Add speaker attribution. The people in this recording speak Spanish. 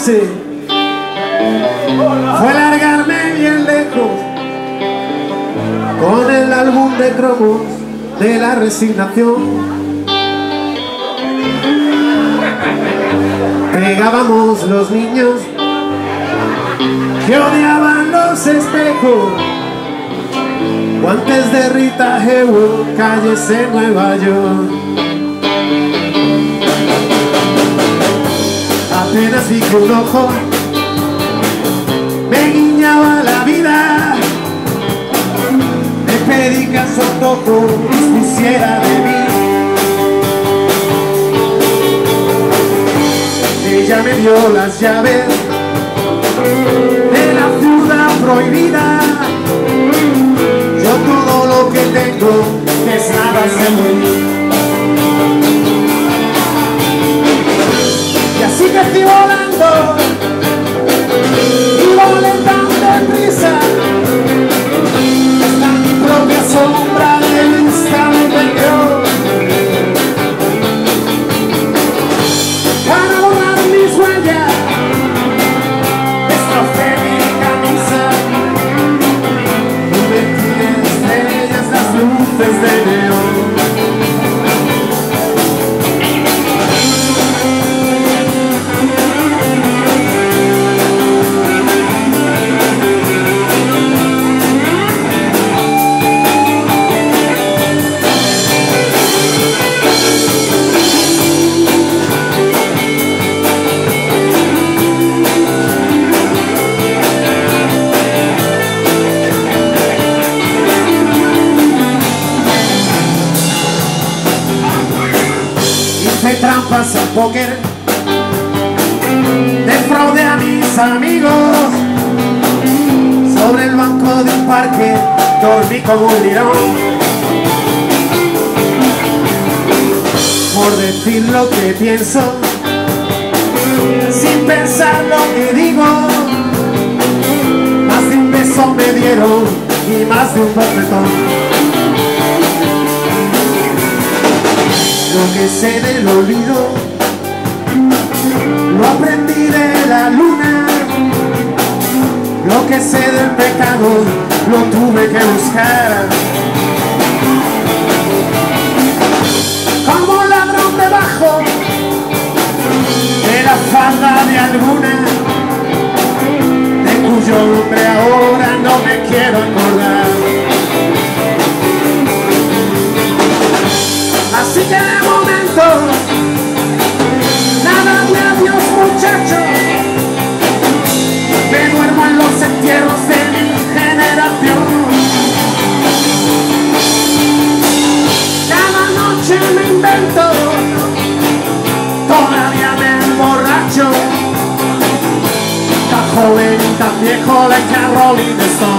Speaker 1: hice fue largarme bien lejos con el álbum de cromos de la resignación. Pegábamos los niños que odiaban los espejos, guantes de Rita Hayworth, calles en Nueva York. Apenas vi que un ojo me guiñaba la vida, me pedí que a su antojo dispusiera de mí. Ella me dio las llaves de la ciudad prohibida. Yo todo lo que tengo es nada seguro. Y así que estoy volando y volé tan deprisa, hasta mi propia sombra de vista me perdió. Para borrar mis huellas destrocé mi camisa y metí en estrellas las luces de neón. Hice trampas al póker, defraudé a mis amigos, sobre el banco de un parque dormí como un lirón. Por decir lo que pienso, sin pensar lo que digo, más de un beso me dieron y más de un bofetón. Lo que sé del olvido lo aprendí de la luna, lo que sé del pecado lo tuve que buscar. Como ladrón debajo de la falda de alguna, de cuyo nombre ahora no me quiero acordar. Así que de momento, nada de adiós muchachos, me duermo en los entierros de mi generación. Cada noche me invento, todavía me emborracho, tan joven y tan viejo de Rolling Stone.